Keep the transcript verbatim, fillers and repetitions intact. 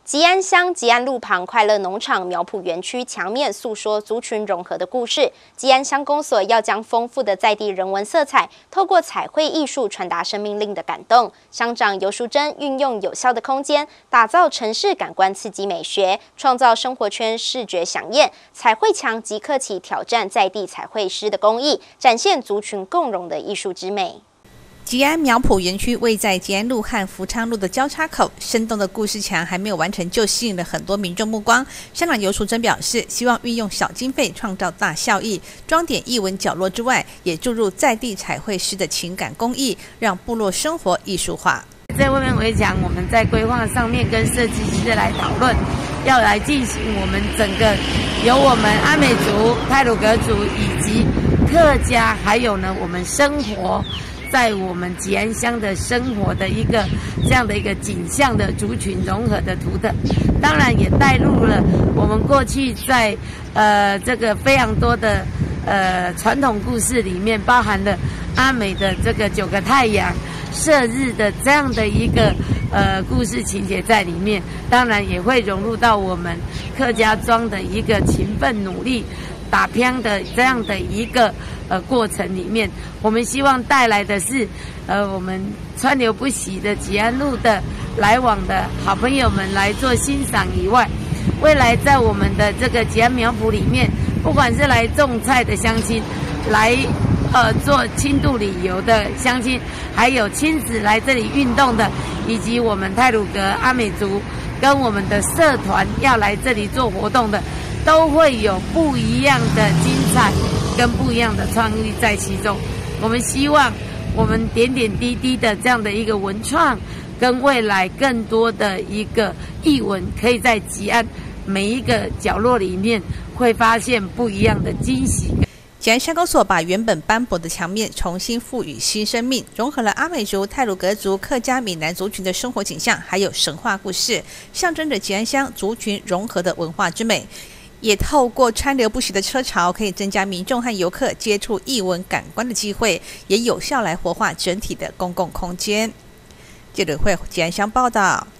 吉安乡吉安路旁快乐农场苗圃园区墙面诉说族群融合的故事。吉安乡公所要将丰富的在地人文色彩，透过彩绘艺术传达生命力的感动。乡长游淑珍运用有效的空间，打造城市感官刺激美学，创造生活圈视觉飨宴。彩绘墙即刻起挑战在地彩绘师的工艺，展现族群共融的艺术之美。 吉安苗圃园区位在吉安路和福昌路的交叉口，生动的故事墙还没有完成，就吸引了很多民众目光。乡长游淑珍表示，希望运用小经费创造大效益，装点艺文角落之外，也注入在地彩绘师的情感工艺，让部落生活艺术化。 在外面围墙，我们在规划上面跟设计师来讨论，要来进行我们整个由我们阿美族、太鲁阁族以及客家，还有呢我们生活。 在我们吉安乡的生活的一个这样的一个景象的族群融合的图腾，当然也带入了我们过去在呃这个非常多的呃传统故事里面，包含了阿美的这个九个太阳射日的这样的一个呃故事情节在里面，当然也会融入到我们客家庄的一个勤奋努力。 打拼的这样的一个呃过程里面，我们希望带来的是，呃，我们川流不息的吉安路的来往的好朋友们来做欣赏以外，未来在我们的这个吉安苗圃里面，不管是来种菜的乡亲，来呃做轻度旅游的乡亲，还有亲子来这里运动的，以及我们太鲁阁阿美族跟我们的社团要来这里做活动的。 都会有不一样的精彩跟不一样的创意在其中。我们希望我们点点滴滴的这样的一个文创，跟未来更多的一个艺文，可以在吉安每一个角落里面会发现不一样的惊喜。 吉安乡公所把原本斑驳的墙面重新赋予新生命，融合了阿美族、太鲁阁族、客家、闽南族群的生活景象，还有神话故事，象征着吉安乡族群融合的文化之美。 也透过川流不息的车潮，可以增加民众和游客接触艺文感官的机会，也有效来活化整体的公共空间。记者会吉安乡报道。